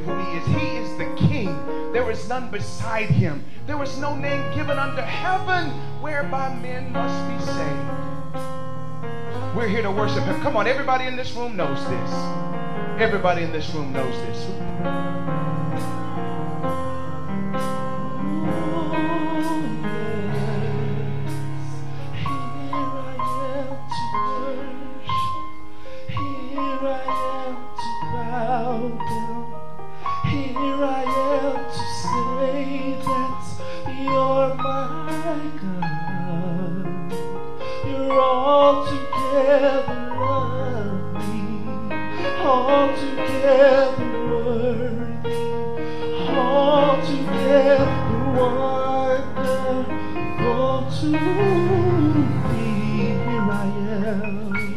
who he is. He is the King. There is none beside him. There is no name given under heaven whereby men must be saved. We're here to worship him. Come on, everybody in this room knows this. Everybody in this room knows this. Here I am to say that you're my God. You're altogether lovely, altogether worthy, altogether wonderful to me. Here I am.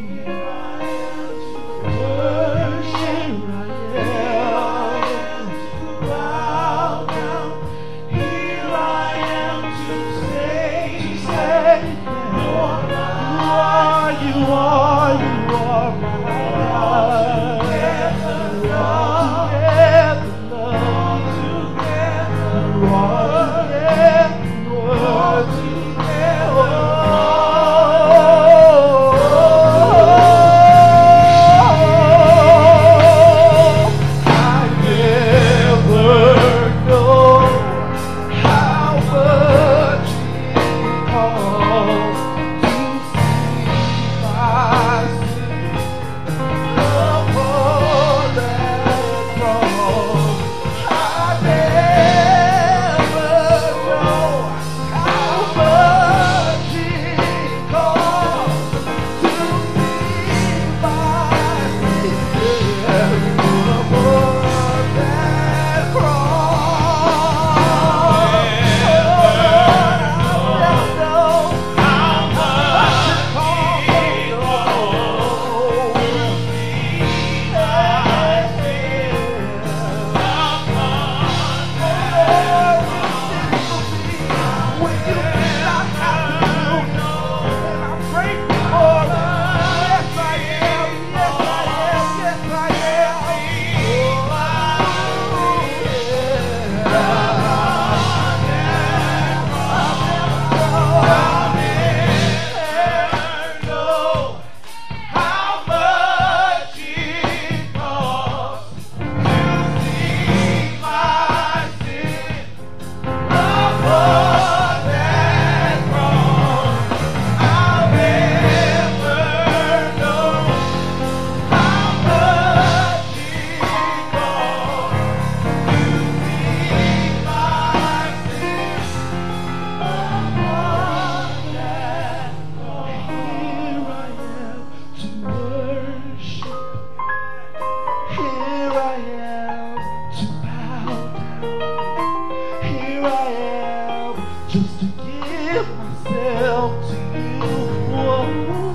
Just to give myself to you, oh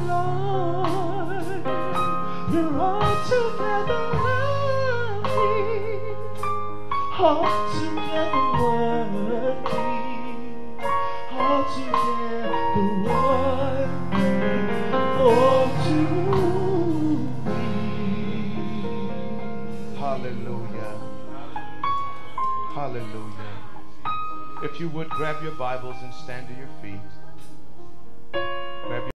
Lord, you're altogether lovely, altogether worthy, altogether wonderful to me. Hallelujah. Hallelujah. If you would, grab your Bibles and stand to your feet. Grab your